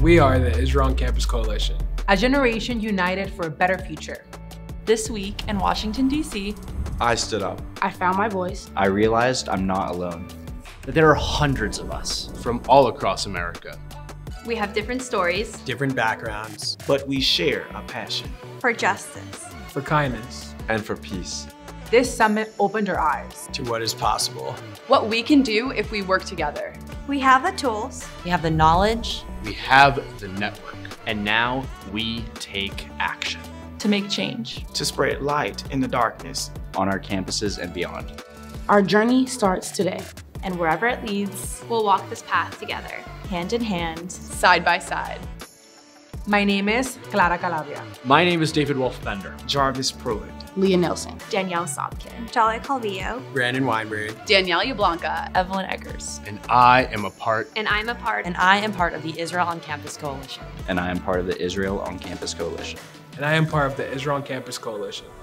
We are the Israel on Campus Coalition. A generation united for a better future. This week in Washington, D.C., I stood up. I found my voice. I realized I'm not alone. That there are hundreds of us from all across America. We have different stories, different backgrounds, but we share a passion for justice, for kindness, and for peace. This summit opened our eyes to what is possible. What we can do if we work together. We have the tools. We have the knowledge. We have the network. And now we take action. To make change. To spread light in the darkness. On our campuses and beyond. Our journey starts today. And wherever it leads, we'll walk this path together. Hand in hand. Side by side. My name is Clara Calabria. My name is David Wolf-Bender. Jarvis Pruitt. Leah Nelson. Danielle Sobkin. Jolly Calvillo. Brandon Weinberg. Danielle Yablonka. Evelyn Eggers. And I am a part. And I'm a part. And I am part of the Israel on Campus Coalition. And I am part of the Israel on Campus Coalition. And I am part of the Israel on Campus Coalition.